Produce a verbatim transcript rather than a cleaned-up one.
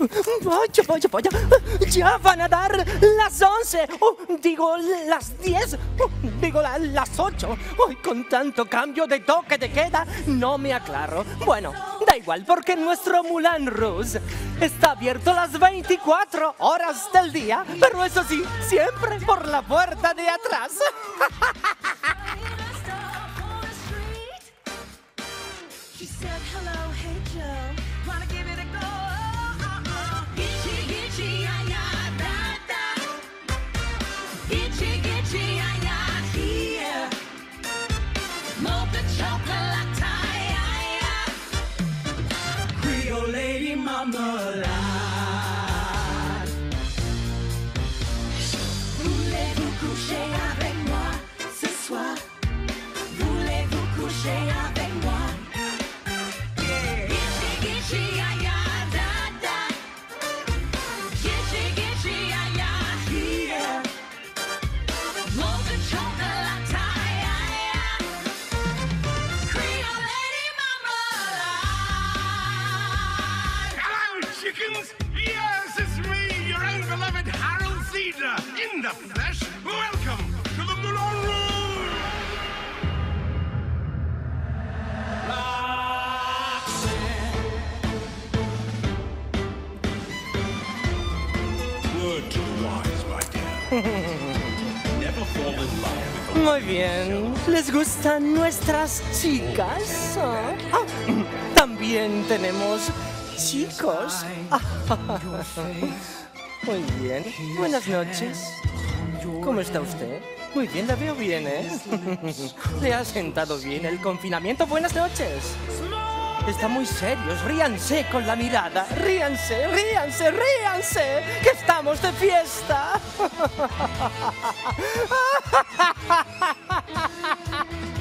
Vaya, vaya, vaya. Ya van a dar las once. Oh, digo, las diez. Oh, digo, la- las ocho. Hoy con tanto cambio de toque de queda, no me aclaro. Bueno, da igual, porque nuestro Moulin Rouge está abierto las veinticuatro horas del día. Pero eso sí, siempre por la puerta de atrás. She said, hello, hey Joe, wanna give it a go? Gitchy, gitchy, ay, ay, da, da. Gitchy, gitchy, ay, ay, here. Molten chocolate, ay, ay, ay. Creole lady marmalade. Voulez-vous coucher avec moi ce soir? Voulez-vous coucher avec moi? Yes, it's me, your own beloved Harold Cedar, in the flesh. Welcome to the Moulin Rouge! Word to the wise, my dear. Never fall in love with a... Muy bien. ¿Les gustan nuestras chicas? Ah, ah, también tenemos chicos. Ah, muy bien. Buenas noches. ¿Cómo está usted? Muy bien, la veo bien, ¿eh? ¿Le ha sentado bien el confinamiento? Buenas noches. Están muy serios. Ríanse con la mirada. Ríanse, ríanse, ríanse. Que estamos de fiesta.